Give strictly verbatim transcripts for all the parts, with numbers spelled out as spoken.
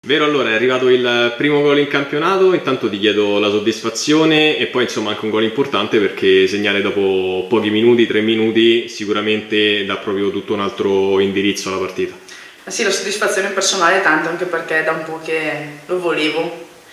Vero, allora è arrivato il primo gol in campionato, intanto ti chiedo la soddisfazione e poi insomma anche un gol importante perché segnare dopo pochi minuti, tre minuti, sicuramente dà proprio tutto un altro indirizzo alla partita. Eh sì, la soddisfazione personale è tanto, anche perché è da un po' che lo volevo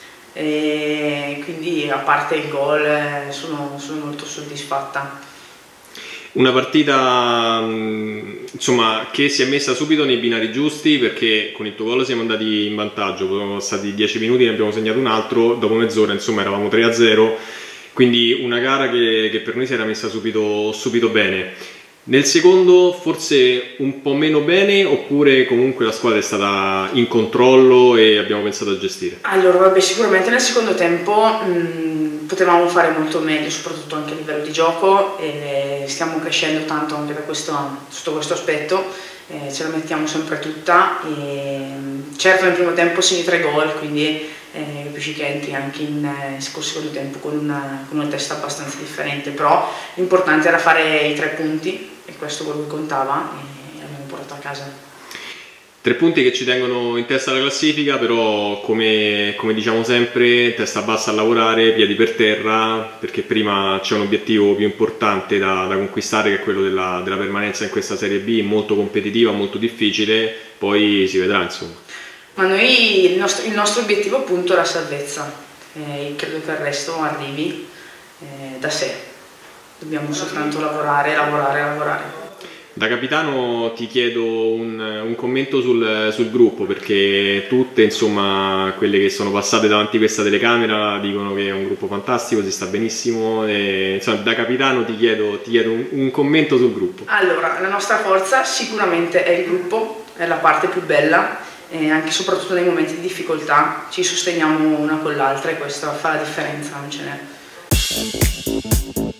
e quindi a parte il gol sono, sono molto soddisfatta. Una partita insomma, che si è messa subito nei binari giusti perché con il tuo gol siamo andati in vantaggio, sono stati dieci minuti, ne abbiamo segnato un altro, dopo mezz'ora insomma eravamo tre a zero, quindi una gara che, che per noi si era messa subito, subito bene. Nel secondo forse un po' meno bene oppure comunque la squadra è stata in controllo e abbiamo pensato a gestire? Allora vabbè, sicuramente nel secondo tempo mh, potevamo fare molto meglio, soprattutto anche a livello di gioco, e stiamo crescendo tanto anche da questo, sotto questo aspetto, eh, ce la mettiamo sempre tutta e, certo nel primo tempo segni tre gol, quindi eh, capisci che entri anche in eh, secondo tempo con una, con una testa abbastanza differente, però l'importante era fare i tre punti e questo è quello che contava e l'abbiamo portato a casa. Tre punti che ci tengono in testa alla classifica, però come, come diciamo sempre, testa bassa a lavorare, piedi per terra, perché prima c'è un obiettivo più importante da, da conquistare che è quello della, della permanenza in questa Serie B, molto competitiva, molto difficile, poi si vedrà insomma. Ma noi, il nostro, il nostro obiettivo appunto è la salvezza, eh, credo che il resto arrivi eh, da sé, dobbiamo soltanto lavorare, lavorare, lavorare. Da capitano ti chiedo un, un commento sul, sul gruppo, perché tutte insomma quelle che sono passate davanti a questa telecamera dicono che è un gruppo fantastico, si sta benissimo e, insomma, da capitano ti chiedo, ti chiedo un, un commento sul gruppo. Allora, la nostra forza sicuramente è il gruppo, è la parte più bella e anche soprattutto nei momenti di difficoltà ci sosteniamo una con l'altra e questo fa la differenza, non ce n'è.